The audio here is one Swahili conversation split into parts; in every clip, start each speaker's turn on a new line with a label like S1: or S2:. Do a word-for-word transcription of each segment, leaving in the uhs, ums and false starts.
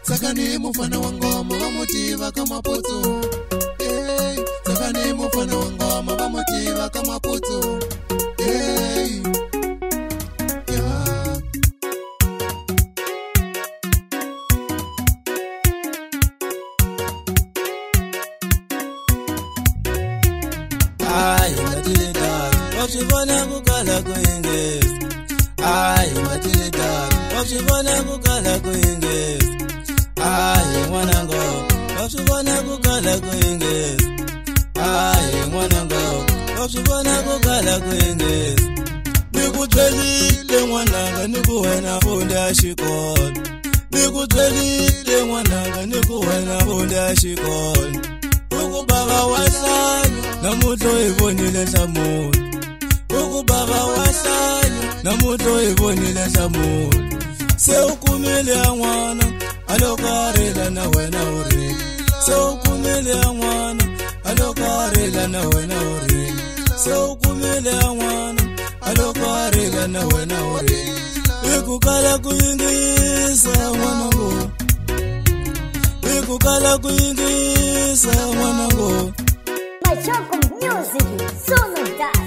S1: saka ni mufana wa ngoma bamutiva kama putu. Hey, saka ni mufana wa ngoma bamutiva kama putu. Hey, yeah.
S2: Ay, matilida, wakshibona kukala kuingesi. Ay, matilida, wakshibona kukala kuingesi. Ay, mwanango, wakshibona kukala kuingesi. Ay, mwanango, wakshibona kukala kuingesi. Nikutwelile mwananga nikuwena funda shikolo. Nikutwelile mwananga nikuwena funda shikolo. Ukubaba wahlanya namuhlo ibonile hlamulo. Ukubaba wahlanya namuhlo ibonile hlamulo. Sewukumile angwana alokarela na wena uri. Sewukumile angwana alokarela na wena uri. Sewukumile angwana alokarela na wena uri. Ikukala kuyingisa mwanangu. Ikukala kuyingisa mwanangu.
S3: Machoco Music, Sonoridade.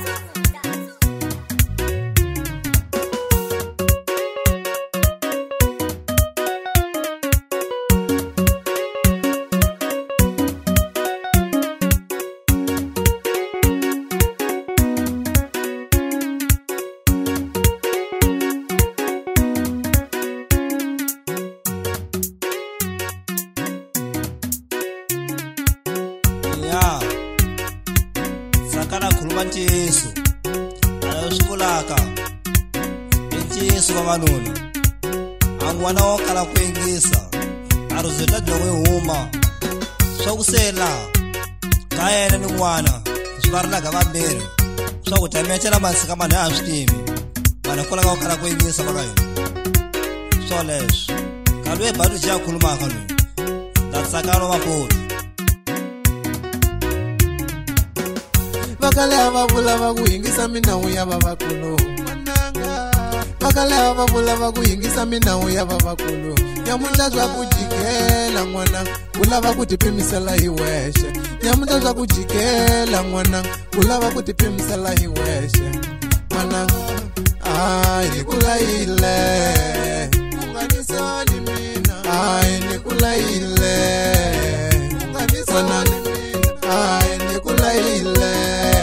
S2: Ya sakana khuluma ntiyiso ala swi vulaka i ntiyiso vavanuna a n'wana wo kala ku yingisa a rhuzeta dlongo yi huma swa ku sela ka yena ni n'wana swi va ri laga vambirhi swa ku tametela masika mani a swi tivi vanhu ku laka wo kala ku yingisa va ka yona swoleswo ka loyi badu ji ya khulumaka loyi ndatsakano vapoti.
S1: Vakale avavula va ku yingisa minawu ya vavakulu. Vakale avavula va ku yingisa minawu ya vavakulu. Nyamuntlha swa ku jikela n'wana ku lava ku tipimisela hi wexe. Nyamuntlha swa ku jikela n'wana ku lava ku tipimisela hi wexe. N'wana ay ni ku layile u nga ni sali mina. Ay ni ku layile u nga ni sali mina. Ay ni ku layile.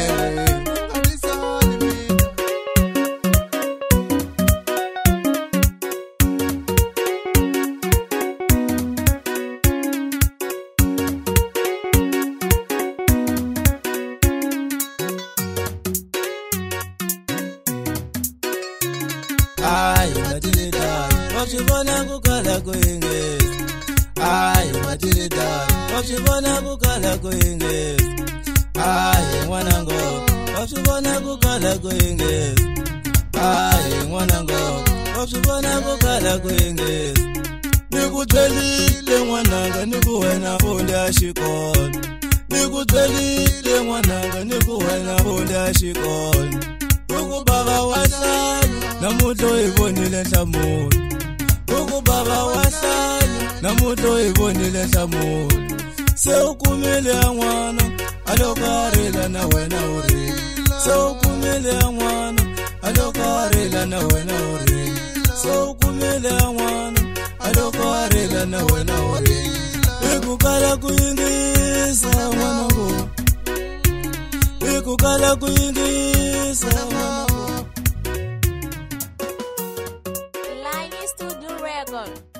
S2: Ay, matilida, wakshibona kukala kuyingesi. Ay, matilida, wakshibona kukala kuyingesi. Ay, mwanango, wakshibona kukala kuyingesi. Ay, mwanango, wakshibona kukala kuyingesi. Nikutwelile mwananga nikuwena funda shikolo. Nikutwelile mwananga nikuwena funda shikolo. Ukubaba wahlanya namuhlo ibonile hlamulo. Ukubaba wahlanya namuhlo ibonile hlamulo. Sewukumile angwana alokarela na wena uri. Sewukumile angwana alokarela na wena uri. Sewukumile angwana alokarela na wena uri. Ikukala kuyingisa mwanangu. Ikukala kuyingisa mwanangu.
S3: Line Studio Record.